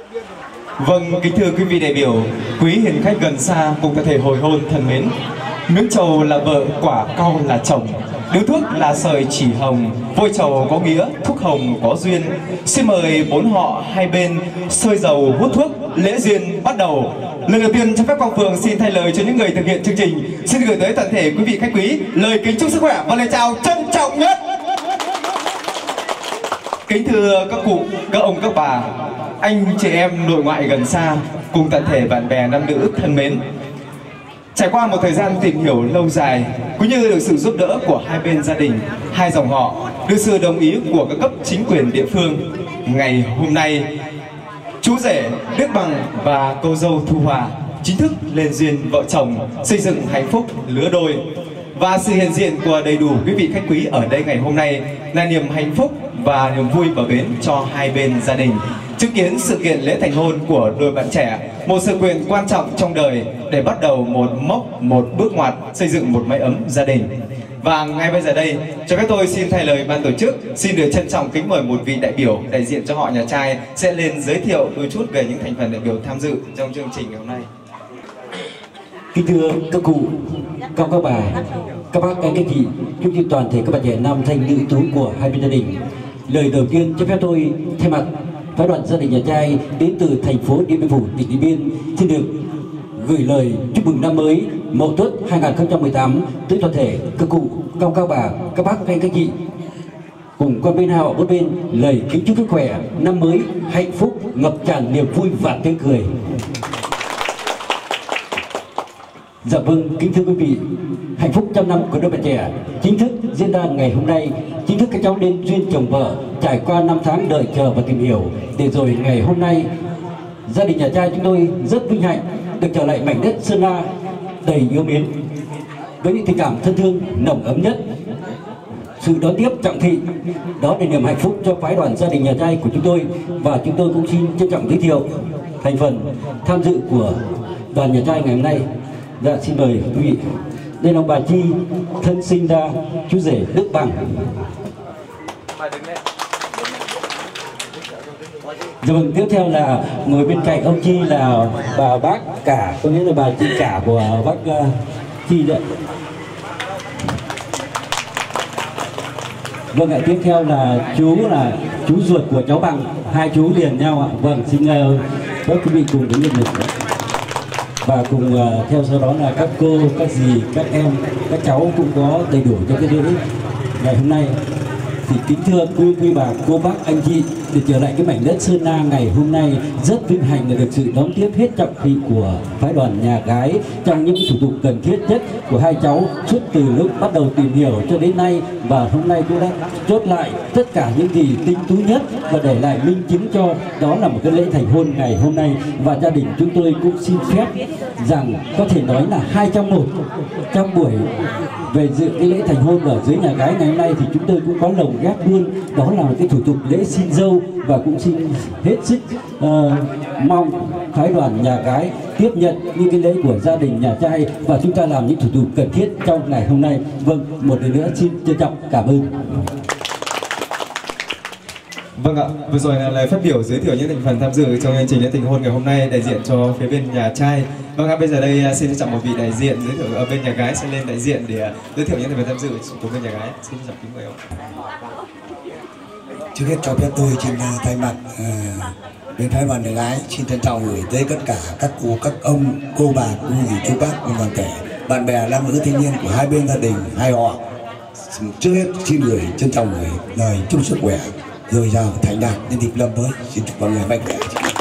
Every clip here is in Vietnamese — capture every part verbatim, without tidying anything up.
Vâng, kính thưa quý vị đại biểu, quý hiền khách gần xa cùng toàn thể hồi hôn thân mến. Miếng trầu là vợ, quả cau là chồng, điếu thuốc là sợi chỉ hồng, vôi trầu có nghĩa, thuốc hồng có duyên. Xin mời bốn họ hai bên sơi dầu hút thuốc, lễ duyên bắt đầu. Lần đầu tiên cho phép Quang Phường xin thay lời cho những người thực hiện chương trình, xin gửi tới toàn thể quý vị khách quý lời kính chúc sức khỏe và lời chào trân trọng nhất. Kính thưa các cụ, các ông, các bà, anh chị em nội ngoại gần xa cùng toàn thể bạn bè nam nữ thân mến. Trải qua một thời gian tìm hiểu lâu dài, cũng như được sự giúp đỡ của hai bên gia đình, hai dòng họ, được sự đồng ý của các cấp chính quyền địa phương, ngày hôm nay chú rể Đức Bằng và cô dâu Thu Hòa chính thức lên duyên vợ chồng, xây dựng hạnh phúc lứa đôi. Và sự hiện diện của đầy đủ quý vị khách quý ở đây ngày hôm nay là niềm hạnh phúc và niềm vui bờ bến cho hai bên gia đình. Chứng kiến sự kiện lễ thành hôn của đôi bạn trẻ, một sự kiện quan trọng trong đời để bắt đầu một mốc, một bước ngoặt xây dựng một mái ấm gia đình. Và ngay bây giờ đây, cho phép tôi xin thay lời ban tổ chức, xin được trân trọng kính mời một vị đại biểu đại diện cho họ nhà trai sẽ lên giới thiệu đôi chút về những thành phần đại biểu tham dự trong chương trình ngày hôm nay. Kính thưa các cụ, các các bà, các bác, các anh chị, cũng như toàn thể các bạn trẻ nam thanh nữ tú của hai bên gia đình. Lời đầu tiên cho phép tôi thay mặt phái đoàn gia đình nhà trai đến từ thành phố Điện Biên Phủ, tỉnh Điện Biên xin được gửi lời chúc mừng năm mới Mậu Tuất hai nghìn không trăm mười tám tới toàn thể các cụ, các các bà, các bác, các anh các chị. Cùng con bên hào bốn bên lời kính chúc sức khỏe, năm mới hạnh phúc, ngập tràn niềm vui và tiếng cười. Dạ vâng, kính thưa quý vị, hạnh phúc trăm năm của đôi bạn trẻ chính thức diễn ra ngày hôm nay. Chính thức các cháu đến duyên chồng vợ, trải qua năm tháng đợi chờ và tìm hiểu, để rồi ngày hôm nay gia đình nhà trai chúng tôi rất vinh hạnh được trở lại mảnh đất Sơn La đầy yêu mến với những tình cảm thân thương nồng ấm nhất, sự đón tiếp trọng thị. Đó là niềm hạnh phúc cho phái đoàn gia đình nhà trai của chúng tôi. Và chúng tôi cũng xin trân trọng giới thiệu thành phần tham dự của đoàn nhà trai ngày hôm nay. Dạ, xin mời quý vị. Đây là ông bà Chi, thân sinh ra chú rể Đức Bằng. Dạ vâng, tiếp theo là ngồi bên cạnh ông Chi là bà bác cả, có nghĩa là bà chị cả của bác uh, Chi đấy. Vâng ạ, tiếp theo là chú là chú ruột của cháu Bằng, hai chú liền nhau ạ. Vâng, xin uh, các quý vị cùng đến nhận lực. Và cùng uh, theo sau đó là các cô, các dì, các em, các cháu cũng có đầy đủ cho cái lễ ngày hôm nay. Thì kính thưa quý quý bà, cô bác, anh chị, được trở lại cái mảnh đất Sơn La ngày hôm nay rất vinh hạnh là được sự đón tiếp hết trọng thị của phái đoàn nhà gái trong những thủ tục cần thiết nhất của hai cháu suốt từ lúc bắt đầu tìm hiểu cho đến nay. Và hôm nay tôi đã chốt lại tất cả những gì tinh túy nhất và để lại minh chứng cho đó là một cái lễ thành hôn ngày hôm nay. Và gia đình chúng tôi cũng xin phép rằng có thể nói là hai trong một. Trong buổi về dự cái lễ thành hôn ở dưới nhà gái ngày hôm nay thì chúng tôi cũng có lồng ghép luôn, đó là một cái thủ tục lễ xin dâu. Và cũng xin hết sức uh, mong phái đoàn nhà gái tiếp nhận những cái lễ của gia đình nhà trai và chúng ta làm những thủ tục cần thiết trong ngày hôm nay. Vâng, một lần nữa xin trân trọng cảm ơn. Vâng ạ, vừa rồi là lời phát biểu giới thiệu những thành phần tham dự trong chương trình lễ thành hôn ngày hôm nay đại diện cho phía bên nhà trai. Vâng ạ, bây giờ đây xin trân trọng một vị đại diện giới thiệu ở bên nhà gái sẽ lên đại diện để giới thiệu những thành phần tham dự của bên nhà gái. Xin trân trọng kính mời ông. Trước hết cho phép tôi xin thay mặt uh, bên phái đoàn nhà gái xin trân trọng gửi tới tất cả các cô, các ông, cô bà, cô dì, chú bác cùng đoàn thể, bạn bè, nam nữ thanh niên của hai bên gia đình, hai họ. Trước hết xin gửi trân trọng gửi lời chúc sức khỏe, dồi dào thành đạt đến dịp năm mới. Xin chúc mọi người mạnh khỏe.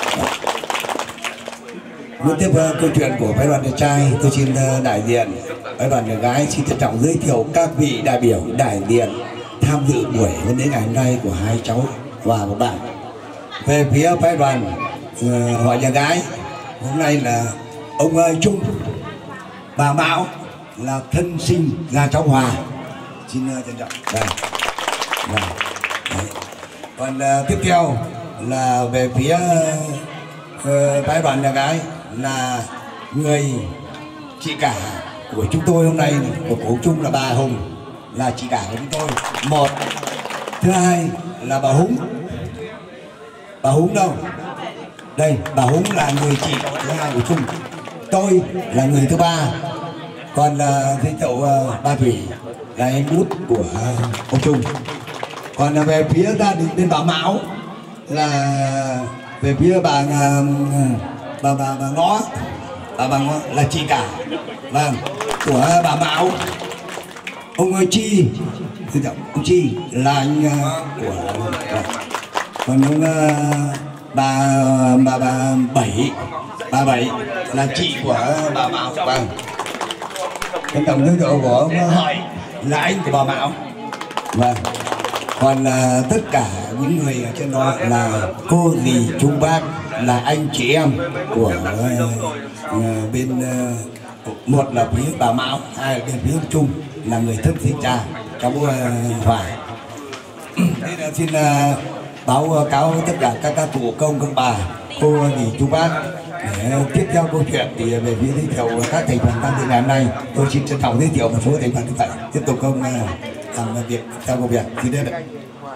Muốn tiếp uh, câu chuyện của phái đoàn nhà trai, tôi xin uh, đại diện phái đoàn nhà gái xin trân trọng giới thiệu các vị đại biểu đại diện tham dự buổi hôn lễ ngày hôm nay của hai cháu và một bạn. Về phía phái đoàn uh, họ nhà gái hôm nay là ông uh, Trung, bà Mão là thân sinh ra cháu Hòa. Xin uh, trân trọng. Đây. Đây. Đấy. Còn uh, tiếp theo là về phía uh, phái đoàn nhà gái là người chị cả của chúng tôi hôm nay, của cụ Trung là bà Hùng, là chị cả của chúng tôi. Một, thứ hai là bà Húng. Bà Húng đâu? Đây, bà Húng là người chị thứ hai của Trung, tôi là người thứ ba, còn là giới thiệu uh, bà Thủy là em út của uh, ông Trung. Còn uh, về phía gia đình bên bà Mão là về phía bà uh, bà bà bà Ngõ, bà bà Ngõ là chị cả, vâng, của bà Mão. Ông ơi Chi, giới thiệu ông Chi là anh uh, của uh, còn ông uh, bà bà bà Bảy, bà Bảy là chị của bà Mão, vâng. Cái tổng giới thiệu của ông Hợi là anh của bà Mão, vâng. Còn là tất cả những người ở trên đó là cô dì chú bác, là anh chị em của uh, bên uh, một là phía bà Mão, hai là bên phía Trung là người thân sinh cha cháu uh, Hòa. Đây là xin uh, báo cáo tất cả các các cụ công công bà, cô dì chú bác. Để tiếp theo câu chuyện thì về phía giới thiệu các thành phần tham dự ngày hôm nay, tôi xin trân trọng giới thiệu một số thành phần như vậy. Tiếp tục công làm việc theo công việc. Xin đến đây.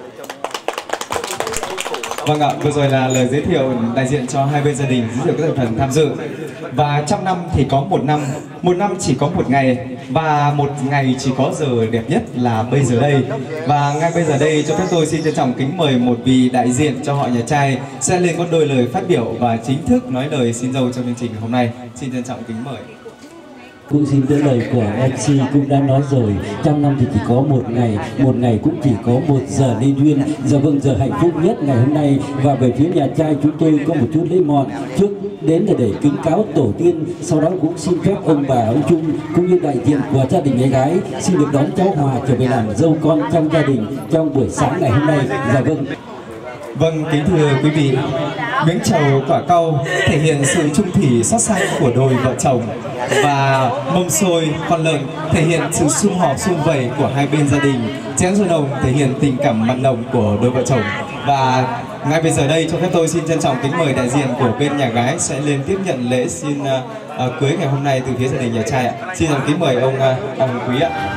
Vâng ạ, vừa rồi là lời giới thiệu đại diện cho hai bên gia đình, giới thiệu các thành phần tham dự. Và trăm năm thì có một năm, một năm chỉ có một ngày, và một ngày chỉ có giờ đẹp nhất là bây giờ đây. Và ngay bây giờ đây cho phép tôi xin trân trọng kính mời một vị đại diện cho họ nhà trai sẽ lên có đôi lời phát biểu và chính thức nói lời xin dâu trong chương trình hôm nay. Xin trân trọng kính mời. Cũng xin tới lời của em xê cũng đã nói rồi, trăm năm thì chỉ có một ngày, một ngày cũng chỉ có một giờ nên duyên. Giờ vâng, giờ hạnh phúc nhất ngày hôm nay. Và về phía nhà trai chúng tôi có một chút lễ mọn trước đến là để kính cáo tổ tiên, sau đó cũng xin phép ông bà ông Trung cũng như đại diện của gia đình gái gái xin được đón cháu Hòa trở về làm dâu con trong gia đình trong buổi sáng ngày hôm nay. Dạ vâng. Vâng, kính thưa quý vị, miếng trầu quả cau thể hiện sự chung thủy xót xa của đôi vợ chồng, và mâm xôi con lợn thể hiện sự sum họp sum vầy của hai bên gia đình, chén rượu nồng thể hiện tình cảm mặn nồng của đôi vợ chồng. Và ngay bây giờ đây cho phép tôi xin trân trọng kính mời đại diện của bên nhà gái sẽ lên tiếp nhận lễ xin uh, uh, cưới ngày hôm nay từ phía gia đình nhà trai ạ. Xin kính mời ông uh, ông Quý ạ.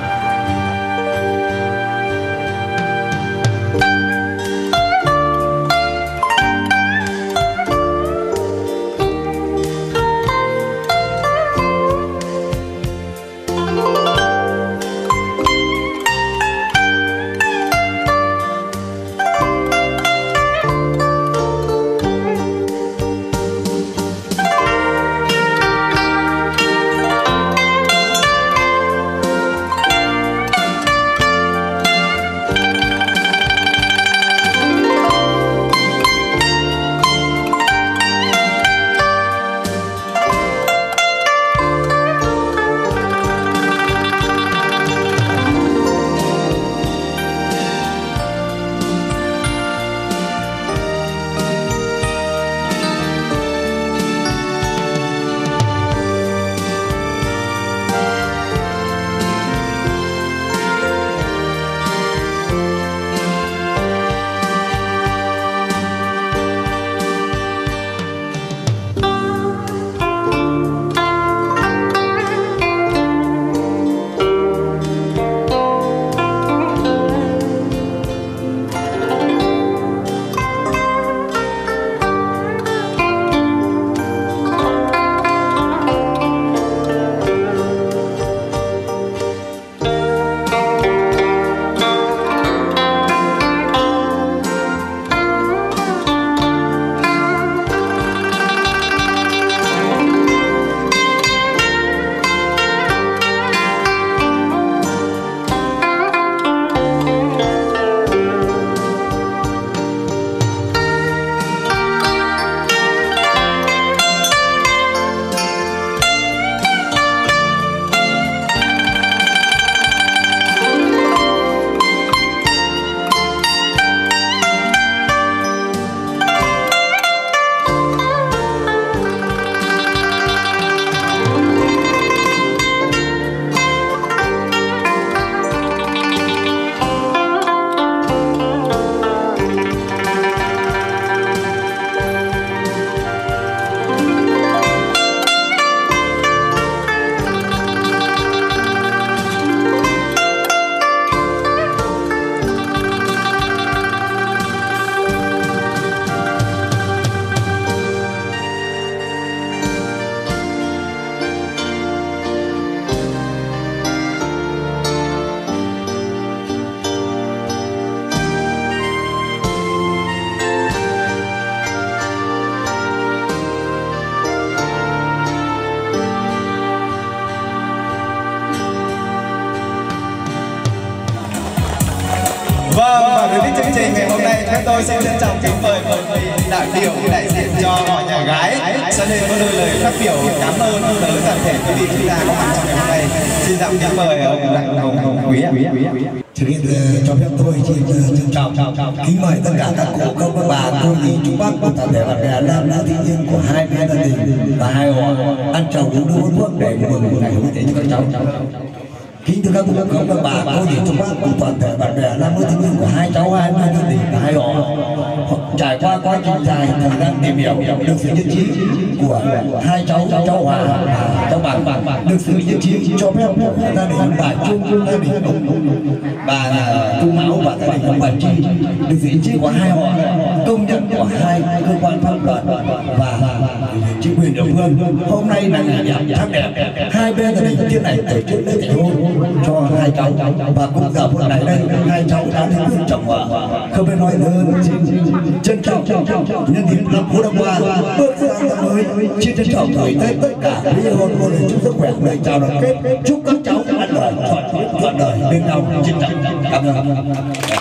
phép tôi xin trân trọng kính mời một vị đại biểu đại diện cho họ nhà gái sẽ lên có đôi lời phát biểu cảm ơn tới toàn thể quý vị chúng ta có mặt trong ngày hôm nay. Xin dặn kính mời ông Đặng Hồng Hồng Quý ạ. Trước hết cho phép tôi xin trân trọng kính mời tất cả các cụ công các bà cô dì chú bác của toàn thể bạn bè nam nữ thanh niên của hai bên gia đình và hai họ ăn trầu uống nước uống thuốc để mừng ngày hội tế cho các cháu. Kính thưa các cụ công các bà cô dì chú bác của toàn thể bạn bè nam nữ thanh niên của hai cháu hai bên gia đình và hai họ, trải qua quá trình dài thời gian tìm hiểu được sự nhất trí của hai cháu cháu Hòa và cháu Bằng, được sự nhất trí cho phép gia đình bà Trung, gia đình bà Trung Mão và gia đình ông bà Chi, được sự nhất trí của hai họ, công nhận của hai cơ quan pháp luật và chính quyền địa phương. Hôm nay là ngày đẹp tháng đẹp, hai bên gia đình thế này tổ chức lễ thành hôn cho hai cháu và cũng giờ phút này đây hai cháu đã đến với chồng vợ, không biết nói hơn. Trân trọng nhân dịp năm cũ năm qua bước sang năm mới, xin trân trọng gửi tới tất cả quý hôn cô lời chúc sức khỏe, lời chào đoàn kết, chúc các cháu ăn đời thuận đời bên nhau. Trân trọng cảm ơn.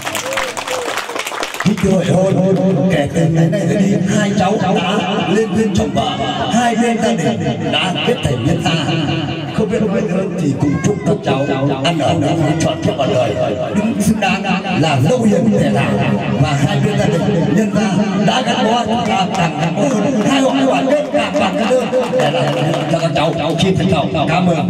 Khi tuổi hôn kể từ ngày nay tới đi, hai cháu đã lên duyên chồng vợ, hai bên gia đình đã kết thành nhân ta. Không biết nói hơn thì cùng chúc các cháu ăn ở đó chọn cho cả đời, đứng xứng đáng là lâu hiền thể thảo và hai bên gia đình nhân ta đã gắn bó càng càng hơn, hai họ đoàn kết càng càng hơn để làm cho các cháu. Xin trân trọng cảm ơn.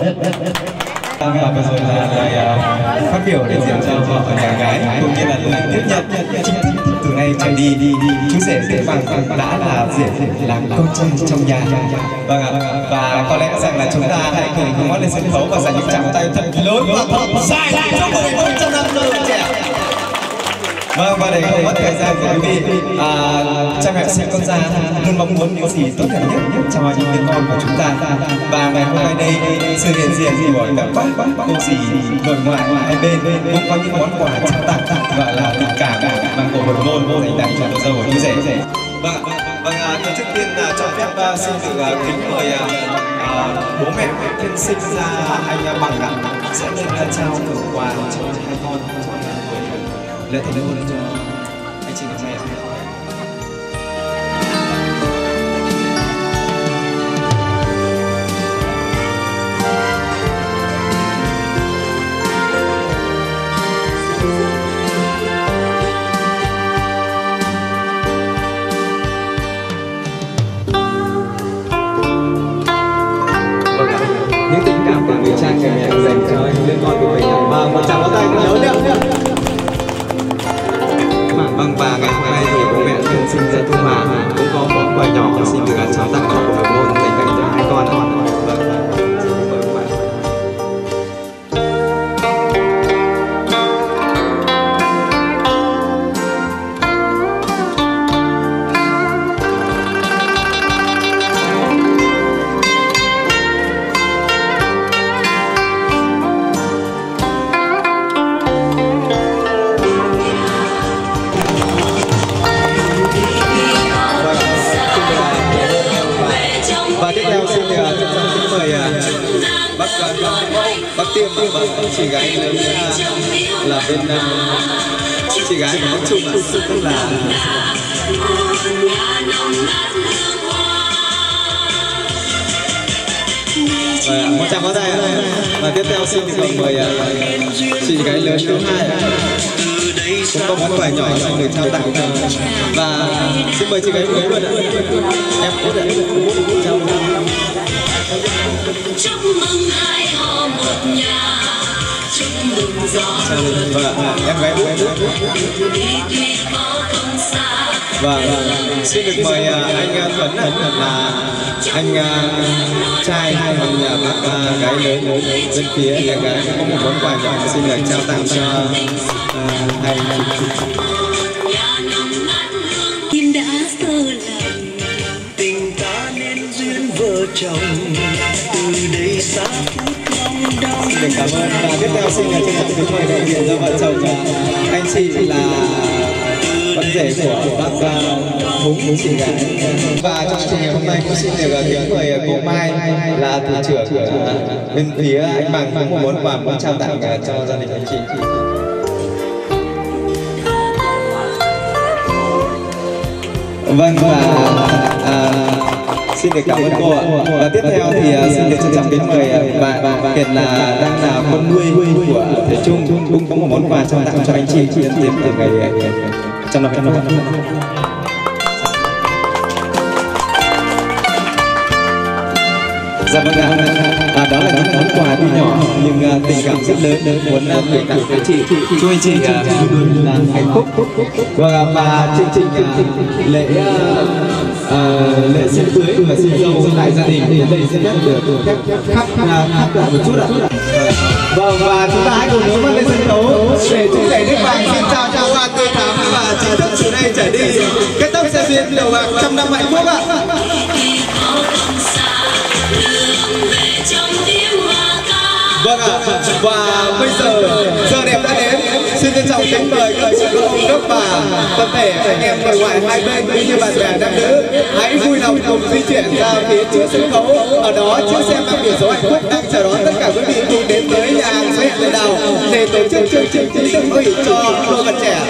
Và vừa rồi là lời phát biểu đại diện cho họ nhà gái cũng như là lời tiếp nhận chính thức từ nay trở đi đi đi chú rể rể Bằng đã là rể làm con trai trong nhà. Vâng ạ, và có lẽ rằng là chúng ta hãy cùng cùng ngót lên sân khấu và dành những tràng tay thật lớn và thật dài lại cho mười một trăm năm người trẻ. Vâng, và để không mất thời gian của quý vị, à, cha mẹ sinh con ra luôn mong muốn những gì tốt đẹp nhất nhất cho những đứa con của chúng ta. Và ngày hôm nay đây, sự hiện diện của các bác cô dì nội ngoại hai bên cũng có những món quà trao tặng gọi là tình cảm mang của hồi môn dành tặng cho cô dâu của chú rể. Vâng, vâng, tôi trước tiên là cho phép xin được kính mời bố mẹ thân sinh ra anh Bằng sẽ lên trao thưởng quà cho hai con. Lễ thành hôn cho anh chị và mẹ. Những tình cảm của người cha người mẹ dành cho những đứa con của mình và một tràng pháo tay lớn nữa. Vâng, và ngày hôm nay thì bố mẹ thân sinh ra Thu Hòa cũng có món quà nhỏ xin được trao tặng cho hồi môn dành tặng cho hai con. Vâng, xin mời các bạn. Bác Tiêm và chị gái lớn là bên chị gái của bác Trung tức là một tràng pháo tay. Và tiếp theo xin được mời chị gái lớn thứ hai cũng có món quà nhỏ cho người trao tặng và xin mời chị gái lớn luôn ạ. Em có thể trao chúc mừng hai họ một nhà, chúc mừng gió vâng, em gái út và xin được mời anh Tuấn là anh trai còn nhà bác gái lớn bên phía nhà gái có một món quà nhỏ xin được trao tặng cho hai tim đã sơ lạnh tình ta nên duyên vợ chồng từ đây xa phút long đong. Để cảm ơn và tiếp theo xin là chân thành kính mời đại diện cho vợ chồng anh chị là con rể của bác Húng chị gái. Và trong chương trình hôm nay cũng xin được kính mời cô Mai là thủ trưởng của bên phía anh Bằng cũng một món quà muốn trao tặng cho gia đình anh chị. Vâng, và à, xin được cảm ơn cô ạ. Và tiếp theo thì uh, xin được trân trọng kính mời uh, bạn hiện là đang là con nuôi của Thầy Trung cũng có một món quà trao tặng cho anh chị nhân dịp từ ngày trăm năm trăm năm. Dạ vâng ạ, à, đó là những món quà tuy nhỏ nhưng uh, tình cảm rất lớn muốn uh, gửi tặng tới chị. Chúc anh chị uh, luôn là hạnh phúc. Và, và chương trình uh, lễ uh, uh, lễ xin cưới và xin dâu tại gia đình đến đây sẽ được khép khắp khắp lại một chút ạ. Vâng, và chúng ta hãy cùng hướng mắt lên sân khấu để chú rể nước vàng xin chào cho hoa tươi thắm và chính thức từ nay trở đi kết thúc sẽ duyên đầu bạc trăm năm hạnh phúc ạ. Vâng ạ, và bây giờ giờ đẹp đã đến, xin trân trọng kính mời các chị ông các bà, tập thể anh em nội ngoại hai bên cũng như bạn bè nam nữ hãy vui lòng cùng di chuyển ra phía trước sân khấu. Ở đó chiếc xe mang biển số hạnh phúc đang chờ đón tất cả quý vị cùng đến tới nhà hàng số hẹn Lệ Đào để tổ chức chương trình chính thức hỷ cho đôi bạn trẻ.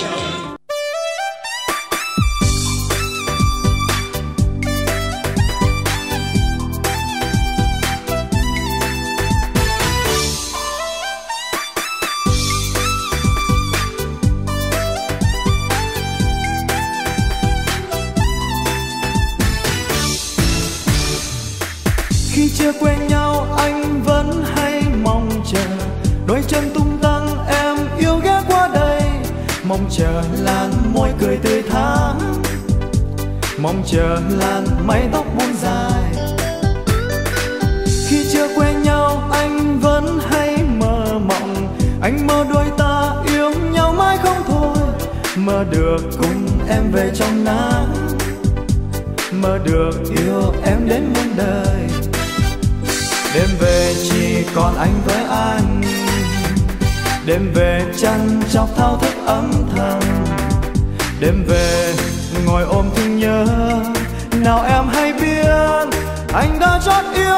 Khi chưa quen nhau anh vẫn hay mong chờ đôi chân tung tăng em yêu ghé qua đây, mong chờ làn môi cười tươi thắm, mong chờ làn mái tóc buông dài. Khi chưa quen nhau anh vẫn hay mơ mộng, anh mơ đôi ta yêu nhau mãi không thôi, mơ được cùng em về trong nắng, mơ được yêu em đến muôn đời. Đêm về chỉ còn anh với anh, đêm về chăn chọc thao thức âm thầm, đêm về ngồi ôm thương nhớ. Nào em hay biết anh đã chót yêu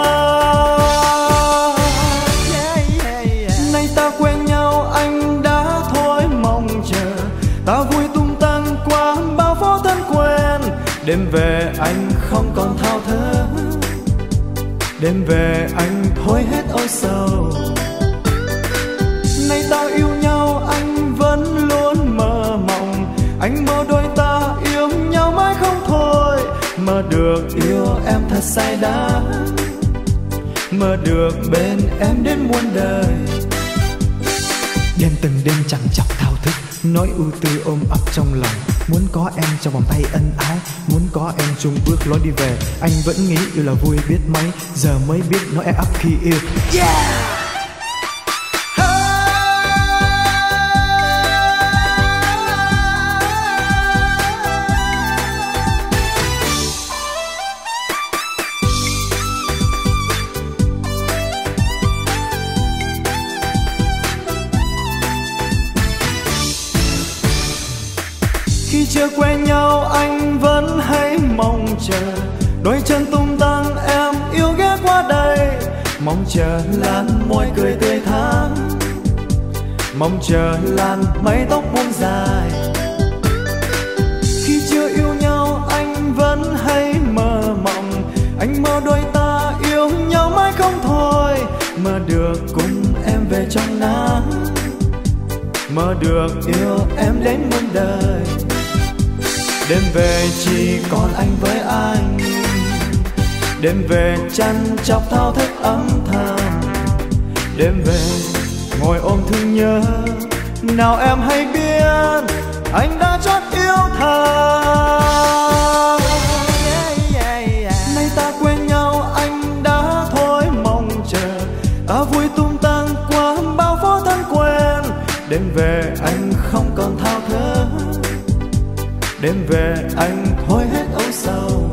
thầm. Nay ta quen nhau anh đã thôi mong chờ, ta vui tung tăng qua bao phố thân quen. Đêm về anh không còn thao thức, đêm về anh thôi hết âu sầu. Nay ta yêu nhau anh vẫn luôn mơ mộng, anh mơ đôi ta yêu nhau mãi không thôi, mơ được yêu em thật say đắm, mơ được bên em đến muôn đời. Đêm từng đêm chẳng chọc thao thức, nỗi ưu tư ôm ấp trong lòng, muốn có em trong vòng tay ân ái, muốn có em chung bước lối đi về. Anh vẫn nghĩ yêu là vui biết mấy, giờ mới biết nỗi e ấp khi yêu. Yeah! Khi chưa quen nhau anh vẫn hay mong chờ đôi chân tung tăng em yêu ghé qua đây, mong chờ làn môi cười tươi thắm, mong chờ làn mái tóc buông dài. Khi chưa yêu nhau anh vẫn hay mơ mộng, anh mơ đôi ta yêu nhau mãi không thôi, mơ được cùng em về trong nắng, mơ được yêu em đến muôn đời. Đêm về chỉ còn anh với anh, đêm về chăn chọc thao thức âm thầm, đêm về ngồi ôm thương nhớ. Nào em hay biết anh đã chót yêu thầm. Nay ta quen nhau anh đã thôi mong chờ, ta vui tung tăng qua bao phố thân quen. Đêm về anh không còn thao thức, đêm về anh thôi hết âu sầu.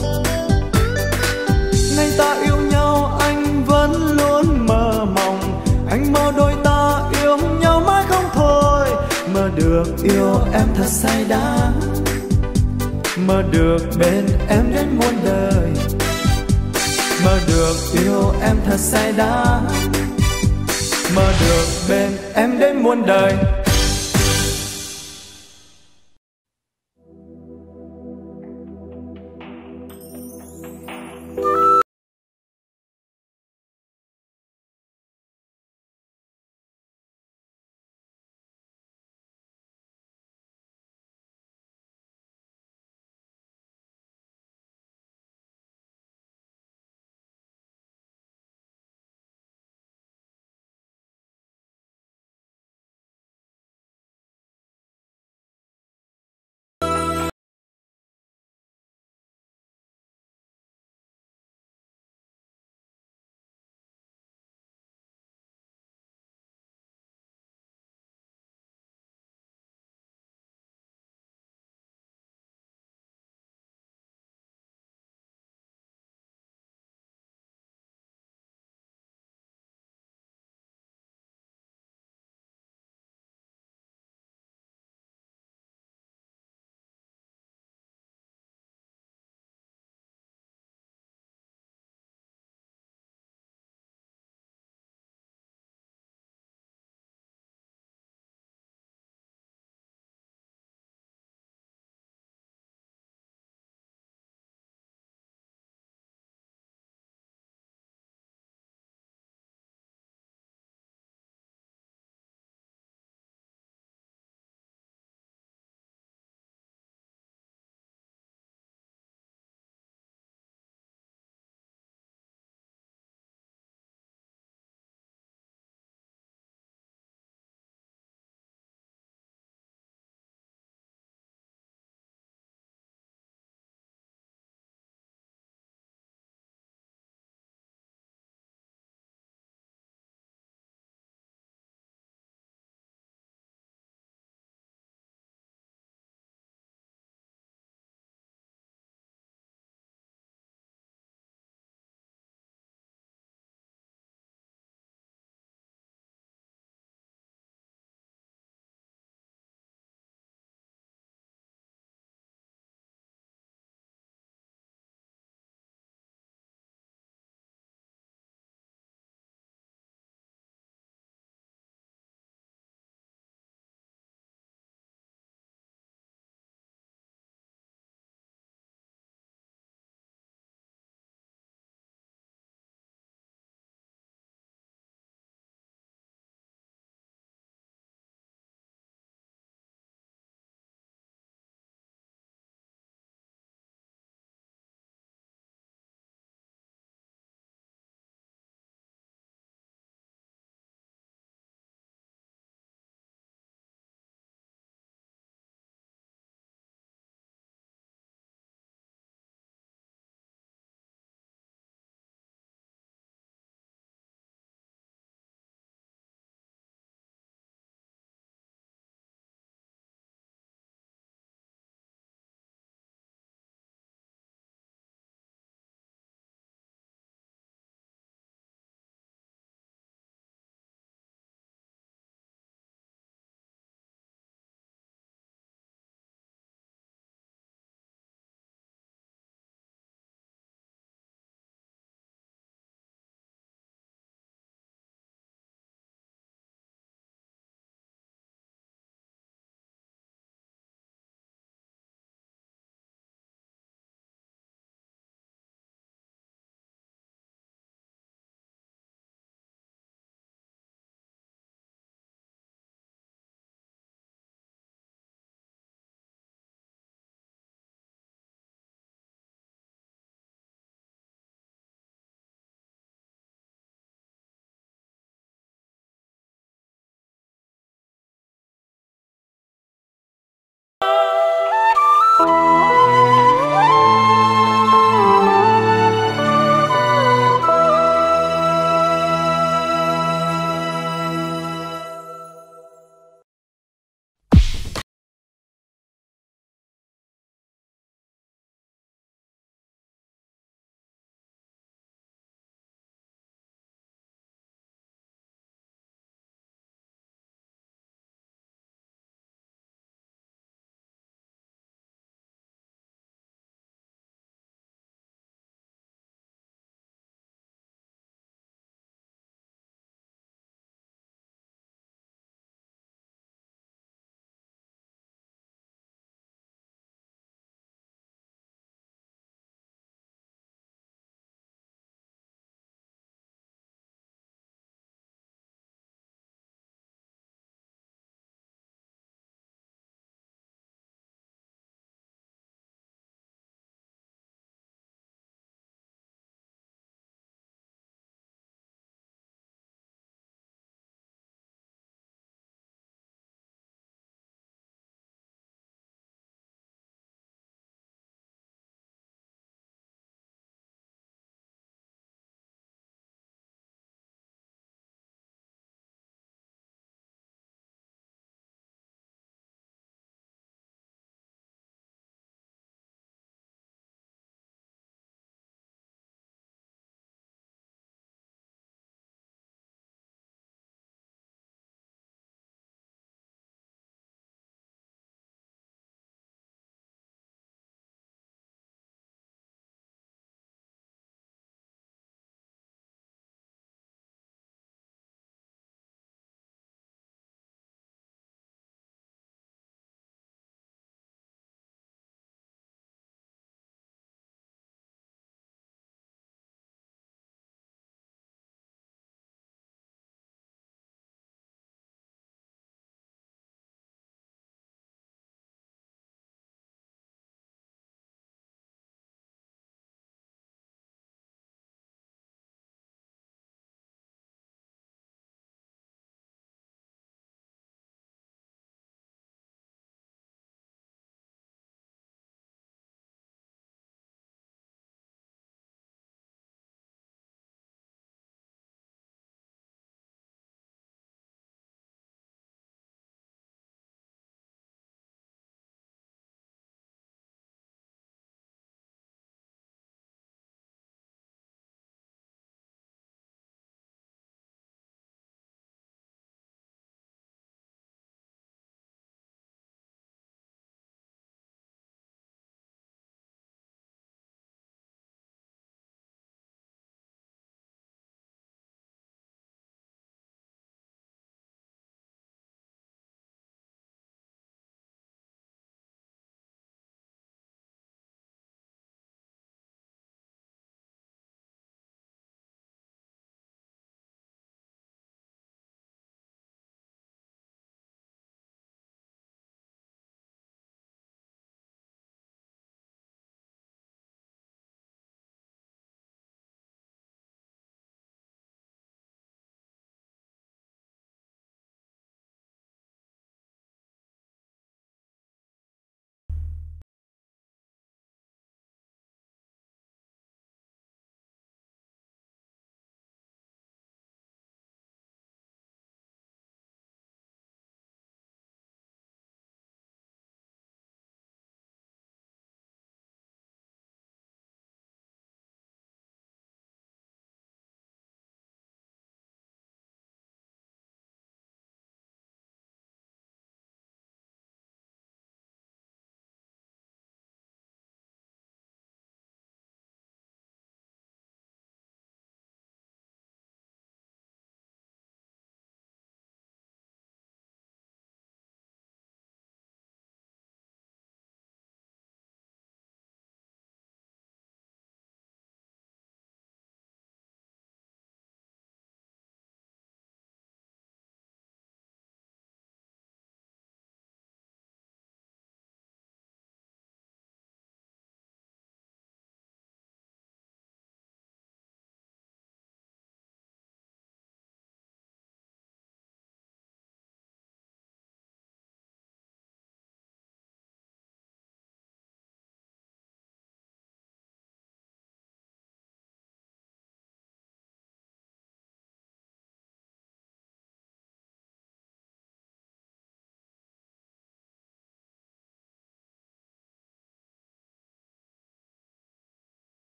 Nay ta yêu nhau anh vẫn luôn mơ mộng, anh mơ đôi ta yêu nhau mãi không thôi, mơ được yêu em thật say đắm, mơ được bên em đến muôn đời, mơ được yêu em thật say đắm, mơ được bên em đến muôn đời.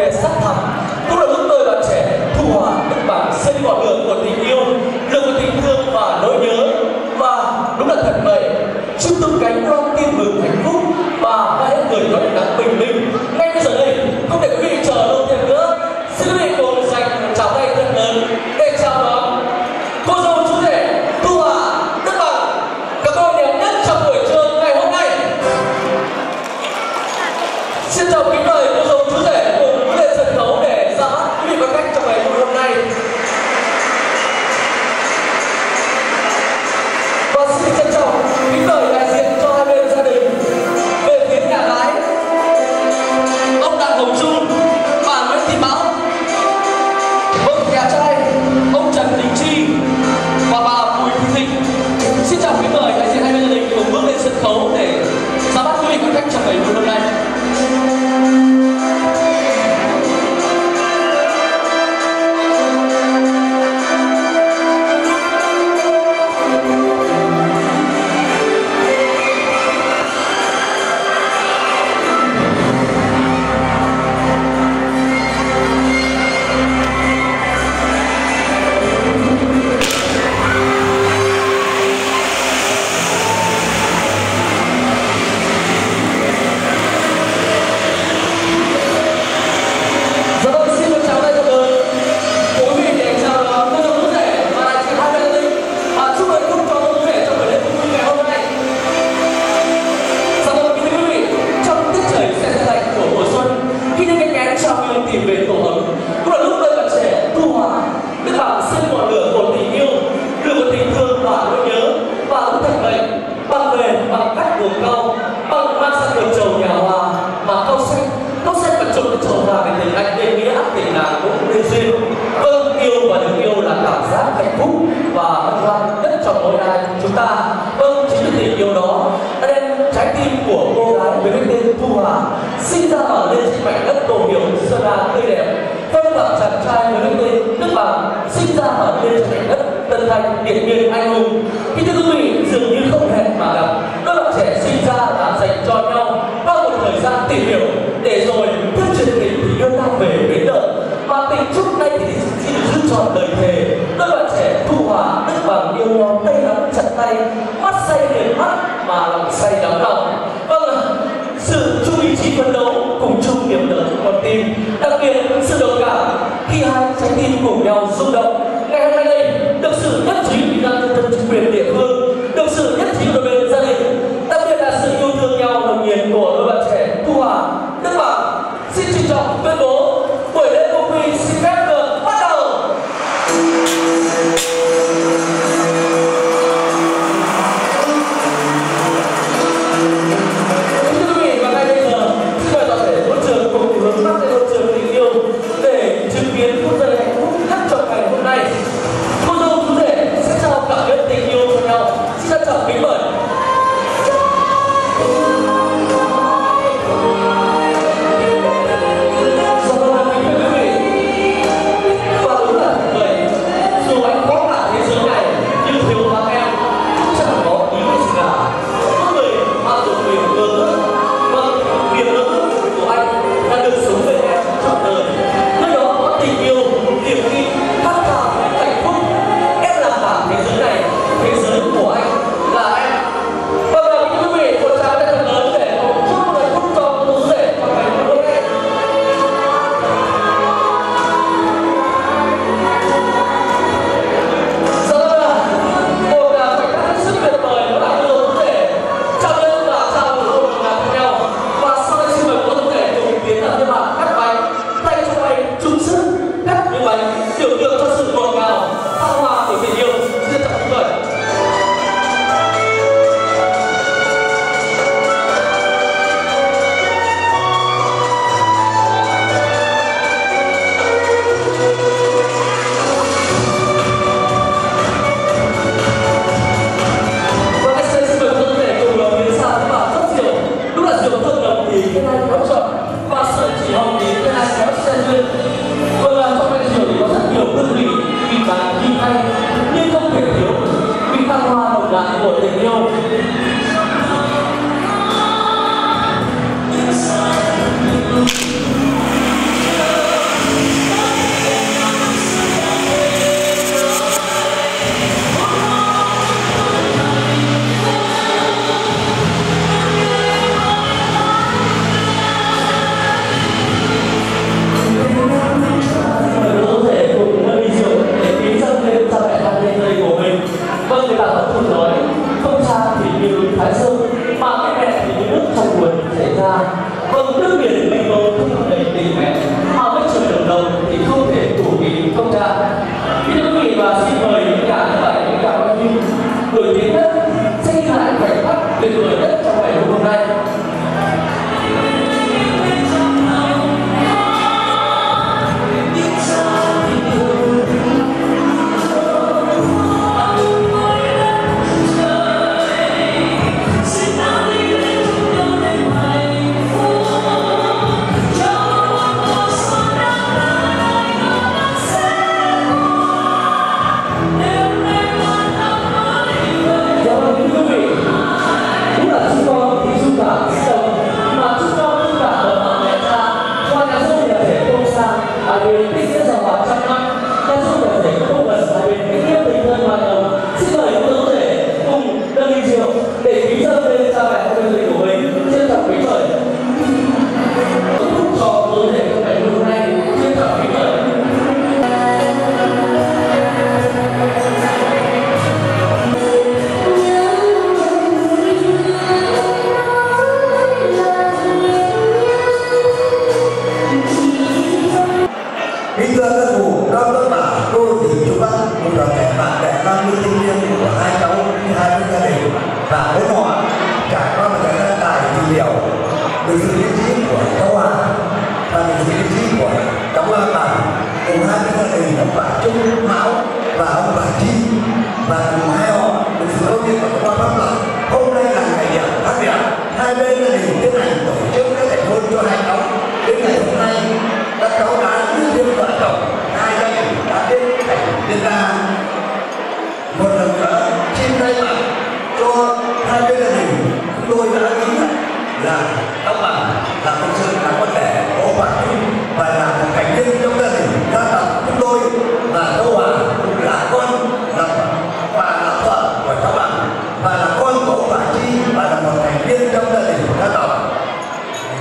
về sắc thắm. Cũng là lúc đôi bạn trẻ Thu Hòa, Đức Bằng xây ngọn lửa của tình yêu, lửa của tình thương và nỗi nhớ. Và đúng là thật vậy, chúc tung cánh loan tin mừng hạnh phúc và hai người vẫn đang bình minh. Ngay bây giờ đây, không để quý vị chờ lâu thêm nữa, xin quý vị cùng dành chào tay thật lớn để chào đón cô dâu chú rể Thu Hòa, Đức Bằng, cặp đôi đẹp nhất trong buổi trưa ngày hôm nay. Xin chào kính mời cô dâu chú rể cùng lên sân khấu để ra mắt quý vị quan khách trong ngày hôm nay. Và xin trân trọng kính mời đại diện cho hai bên gia đình. Về phía nhà gái, ông Đặng Hồng Trung, bà Nguyễn Thị Mão. Vâng, nhà trai, ông Trần Đình Chi và bà Bùi Thị Thịnh. Xin chào kính mời đại diện hai bên gia đình cùng bước lên sân khấu để ra mắt quý vị quan khách trong ngày hôm nay. Tìm về tổ ấm, cũng là lúc đôi bạn trẻ Thu Hòa, Đức Bằng xây ngọn lửa của tình yêu, lửa của tình thương và nỗi nhớ. Và cũng thật vậy, bằng về bằng cách gồm câu, bằng mang sang được trầu nhà hòa mà câu xanh, câu xanh và trộn trầu vàng để tình anh nên nghĩa tình nàng cũng nên duyên. Vâng, yêu và được yêu là cảm giác hạnh phúc và hân hoan nhất trong mỗi ai chúng ta. Vâng, chính vì tình yêu đó đã đem trái tim của cô gái với cái tên Thu Hòa sinh ra ở lên trên mảnh đất tổ hiểu sơn la tươi đẹp. Vâng, và chàng trai với cái tên Đức Bằng sinh ra ở lên trên mảnh đất Tân Thanh Điện Biên anh hùng. Thì thưa quý vị, dường như không hẹn mà gặp, đôi bạn trẻ sinh ra là dành cho nhau qua một thời gian tìm hiểu để rồi thuyết truyền tình thì yêu ta về bến đợi. Và tình chúc nay thì xin giữ trọn lời thề, đôi bạn trẻ Thu Hòa, Đức Bằng yêu nhau tay nắm chặt tay, mắt say liền mắt mà lòng say đắm lòng. Vâng, sự chung ý chí phấn đấu cùng chung niềm đợi con tim, đặc biệt sự đồng cảm khi hai trái tim cùng nhau rung động. Ngày hôm nay đây được sự nhất trí của ban nhân dân chính quyền địa phương, được sự nhất trí của đôi bên gia đình, đặc biệt là sự yêu thương nhau nồng nhiệt của đôi bạn trẻ Thu Hòa, Đức Bằng. Xin trân trọng tuyên bố buổi lễ công quy xin phép được bắt đầu. Thưa quý vị, và ngay bây giờ xin mời toàn thể hội trường cùng hướng mắt lên hội trường tình yêu để chứng kiến phút giây hạnh phúc nhất trong ngày hôm nay. Cô dâu chú rể sẽ trao cảm nhận tình yêu cho nhau. Xin trân trọng kính mời. Inside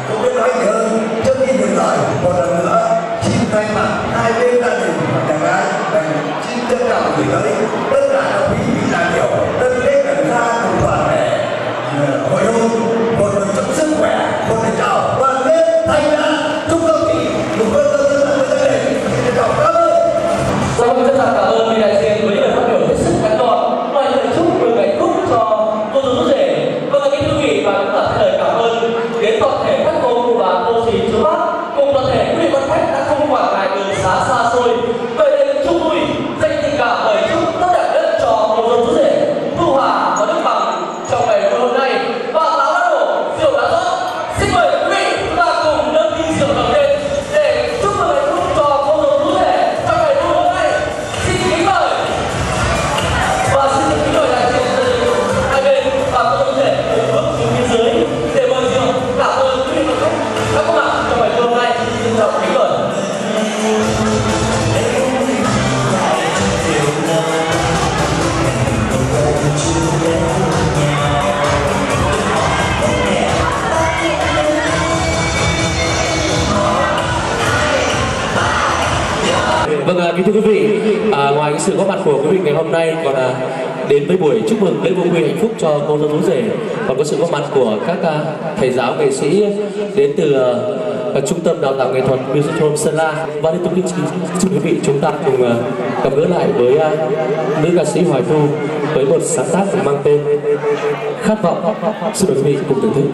không biết nói gì hơn. Trước khi dừng lời, một lần nữa xin thay mặt hai bên gia đình và nhà gái và xin trân trọng gửi tới tất cả các quý vị đại biểu tân kết gần xa cùng toàn thể hội hôn một lần chúc sức khỏe, một lần chào đoàn kết thành đạt. Chúc các vị cùng với tân dân và gia đình xin chào các ơn. Vâng, rất là cảm ơn vị đại diện với lời phát biểu hết sức ngắn gọn. Lời lời chúc mừng hạnh phúc cho cô dâu chú rể. Vâng, kính thưa quý vị, và cũng là lời cảm ơn đến toàn thể các cô cụ bà, cô dì chú bác cùng toàn thể quý vị quan khách đã không quản ngại đường xá xa xôi về đây chung vui dành tình cảm lời chúc tốt đẹp nhất cho cô dâu chú rể Thu Hòa và Đức Bằng trong ngày hôm nay. Và táo đã đổ, rượu đã rót. Xin mời quý vị chúng ta cùng nâng ly rượu đầu lên để chúc mừng hạnh phúc cho cô dâu chú rể trong ngày hôm nay. Xin kính mời và xin được kính mời đại diện gia đình hai bên và cô dâu rể cùng bước xuống phía dưới để mời rượu. Cảm ơn quý vị và các có mặt trong ngày hôm nay. Xin chào kính mời. Vâng, à, kính thưa quý vị, à, ngoài cái sự góp mặt của quý vị ngày hôm nay còn à, đến với buổi chúc mừng lễ vô quy hạnh phúc cho cô dâu chú rể còn có sự góp mặt của các à, thầy giáo nghệ sĩ đến từ à, trung tâm đào tạo nghệ thuật Music Home Sơn La. Và đến tôi xin quý vị chúng ta cùng à, gặp gỡ lại với à, nữ ca sĩ Hoài Thu với một sáng tác mang tên Khát Vọng. Xin mời quý vị cùng thưởng thức.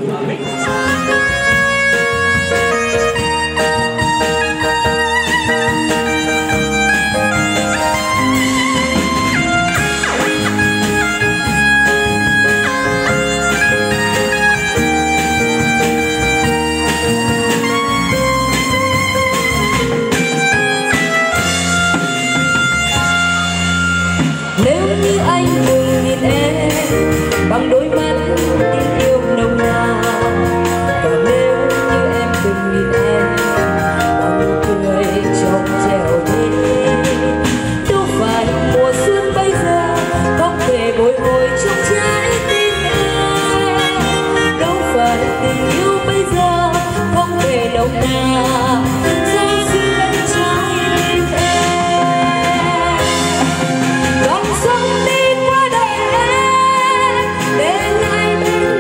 Bằng đôi mắt tình yêu nồng nàn, và nếu như em đừng nhìn em bằng cười trong trèo đi, đâu phải mùa xuân bây giờ không thể bồi hồi trong trái tim em, đâu phải tình yêu bây giờ không thể nồng nàn say xuyên trái tim em. Dòng sông đi qua đời em để lại bên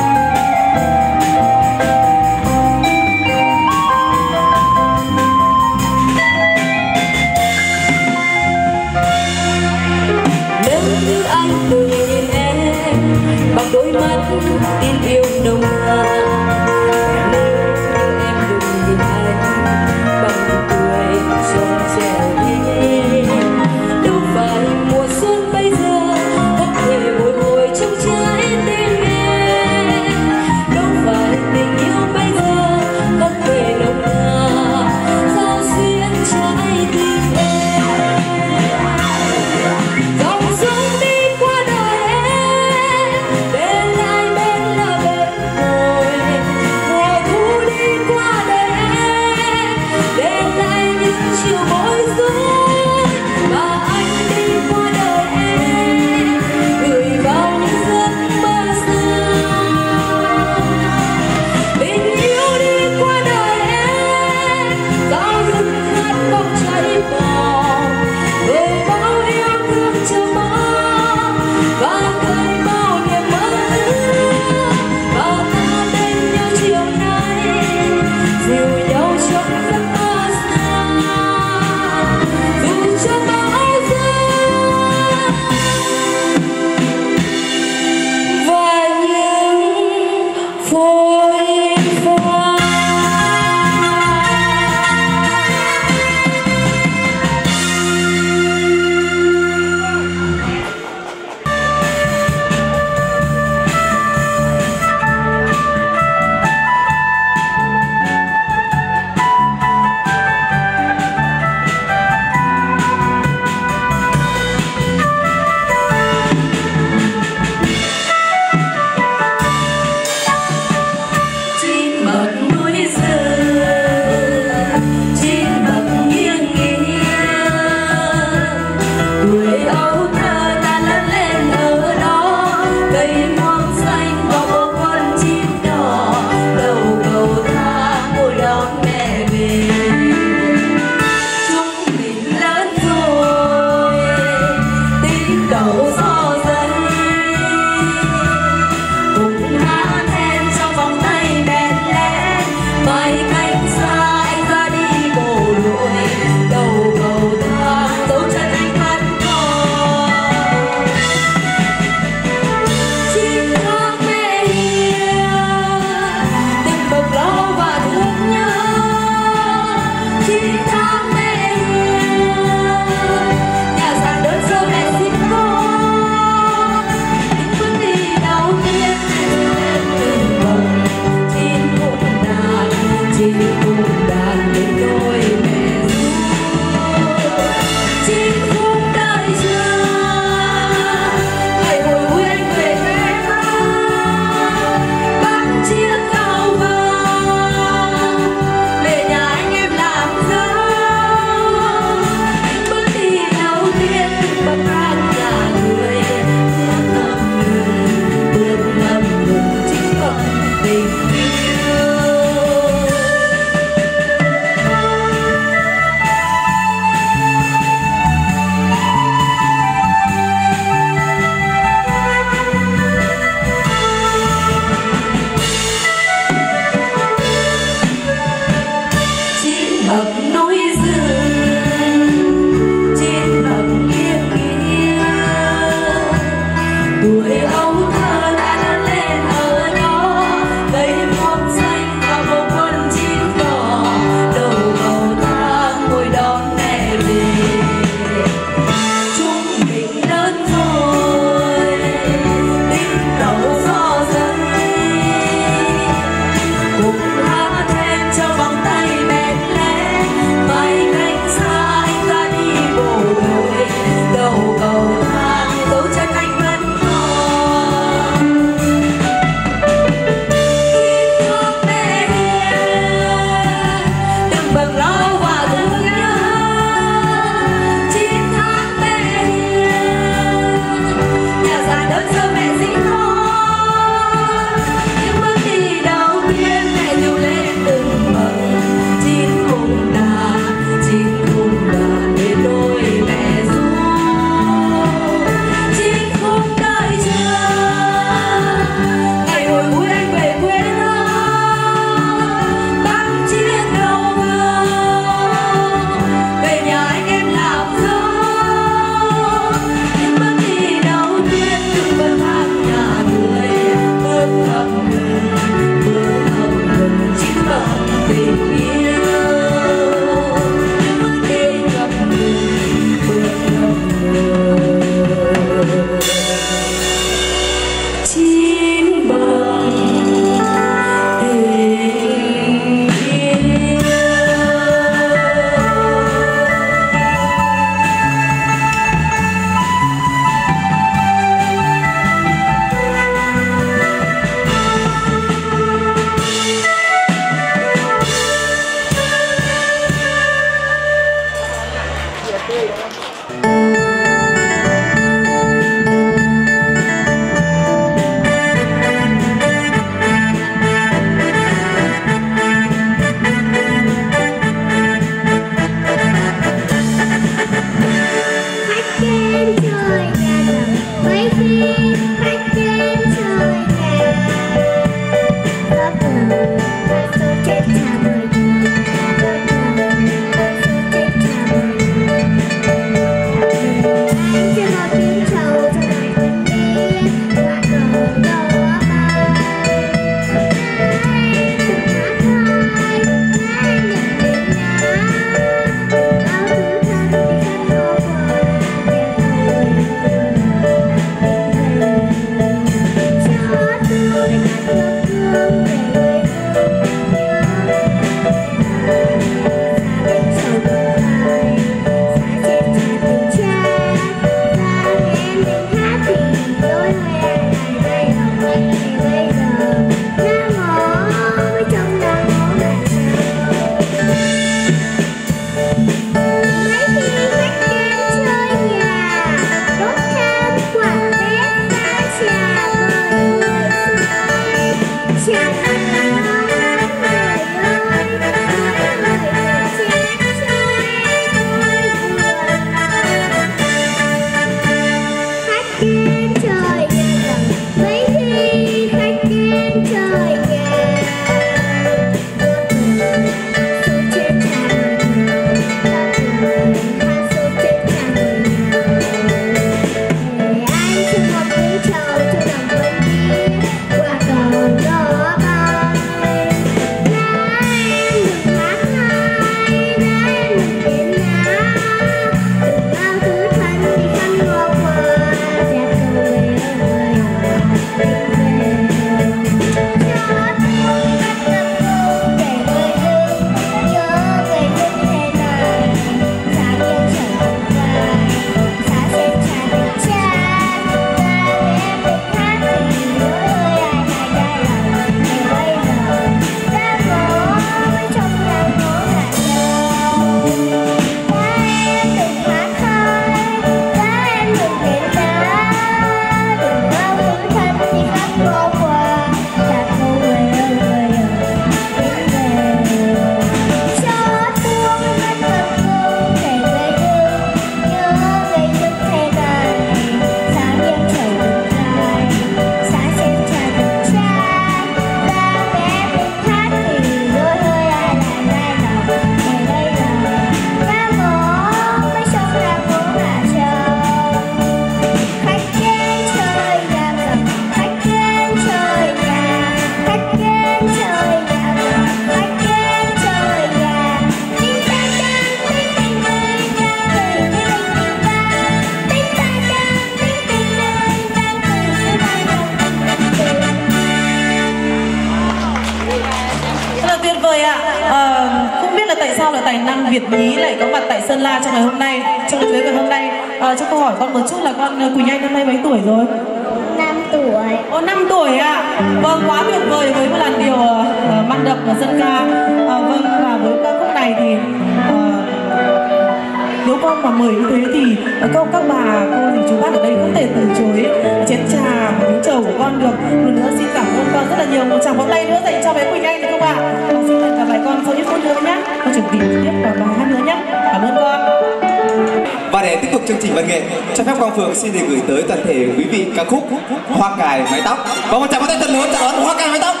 tài năng Việt nhí lại có mặt tại Sơn La trong ngày hôm nay, trong lễ cưới ngày hôm nay. À, cho câu hỏi con một chút là con Quỳnh Anh năm nay mấy tuổi rồi? năm tuổi. Ô, năm tuổi ạ. À? Vâng, quá tuyệt vời với một làn điệu uh, mang đậm và dân ca. À, vâng, và với ca khúc này thì uh, nếu con mà mời như thế thì các các bà cô thì chú bác ở đây không thể từ chối chén trà và miếng trầu của con được. Một nữa xin cảm ơn con rất là nhiều. Một tràng pháo tay nữa dành cho bé Quỳnh Anh được không ạ? À? Xin hẹn gặp lại con sau ít phút nữa nhé. Con chuẩn bị tiếp vào bài hát nữa nhé. Cảm ơn con. Và để tiếp tục chương trình văn nghệ, cho phép Quang Phường xin được gửi tới toàn thể quý vị ca khúc Hoa Cài Mái Tóc. Và một tràng pháo tay thật lớn chào đón Hoa Cài Mái Tóc.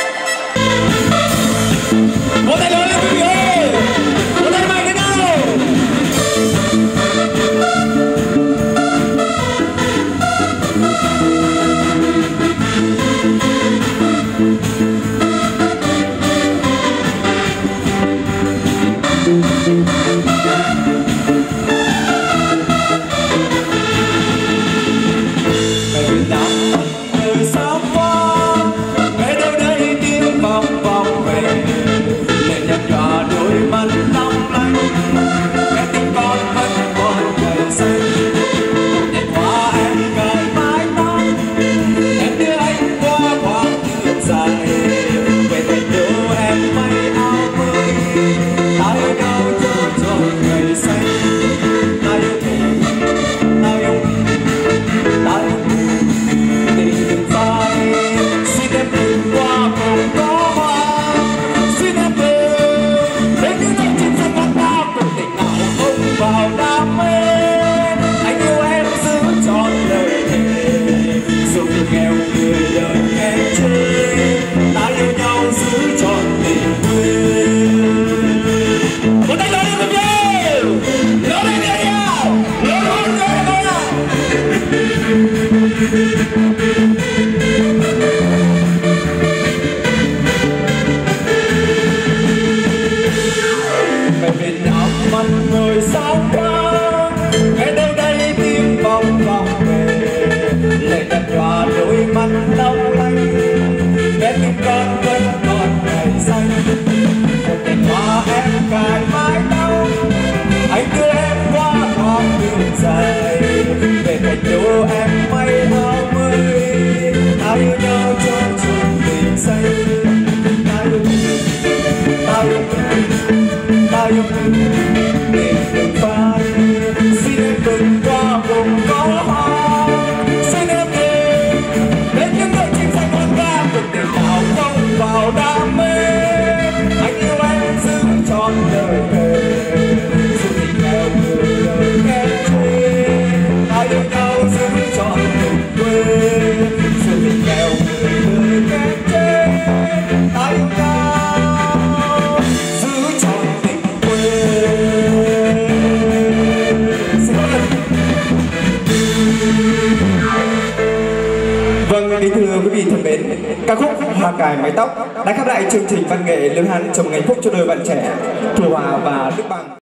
Một tay lớn lên quý vị ơi. Một tay mạnh đến đâu. Ca khúc Hoa Cài Mái Tóc đã khép lại chương trình văn nghệ Lương Hán trồng hạnh phúc cho đôi bạn trẻ Thu Hòa và Đức Bằng.